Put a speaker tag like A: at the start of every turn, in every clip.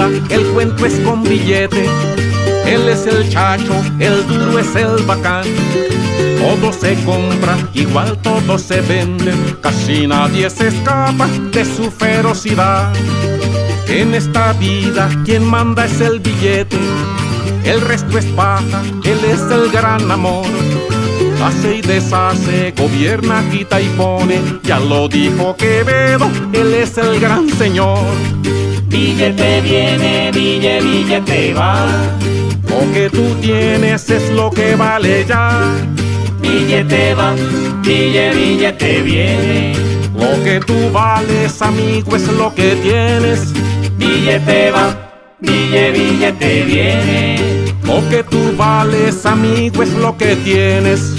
A: vida el cuento es con billete. Él es el chacho, el duro es el bacán. Todo se compra, igual todo se vende. Casi nadie se escapa de su ferocidad. En esta vida quien manda es el billete. El resto es paja, él es el gran amor. Hace y deshace, gobierna, quita y pone. Ya lo dijo Quevedo, él es el gran señor.
B: Billete viene, billete va.
A: Lo que tú tienes es lo que vale ya.
B: Billete va, billete viene.
A: Lo que tú vales, amigo, es lo que tienes.
B: Billete va, billete viene.
A: Lo que tú vales, amigo, es lo que tienes.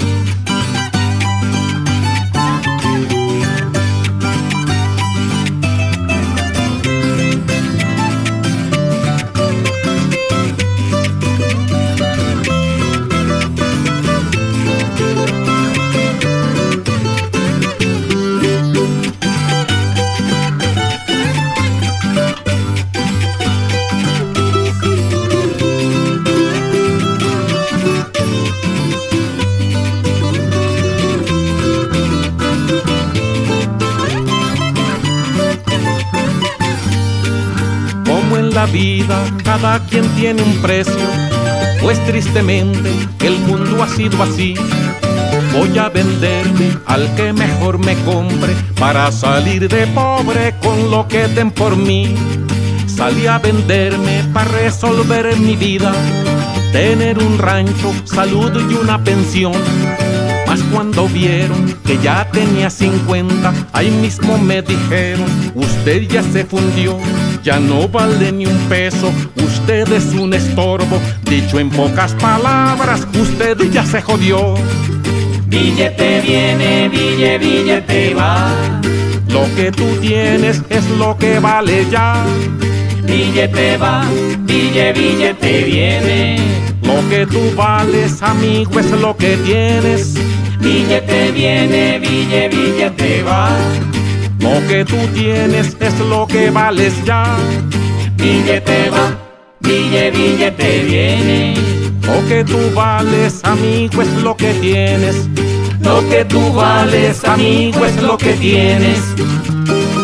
A: La vida, cada quien tiene un precio, pues tristemente el mundo ha sido así. Voy a venderme al que mejor me compre para salir de pobre con lo que den por mí. Salí a venderme para resolver mi vida, tener un rancho, salud y una pensión. Mas cuando vieron que ya tenía 50, ahí mismo me dijeron: usted ya se fundió, ya no vale ni un peso, usted es un estorbo. Dicho en pocas palabras, usted ya se jodió.
B: Billete viene, billete va.
A: Lo que tú tienes es lo que vale ya.
B: Billete va, billete viene.
A: Lo que tú vales, amigo, es lo que tienes.
B: Billete viene, billete va.
A: Lo que tú tienes es lo que vales ya.
B: Billete va, billete viene.
A: Lo que tú vales, amigo, es lo que tienes.
B: Lo que tú vales, amigo, es lo que tienes.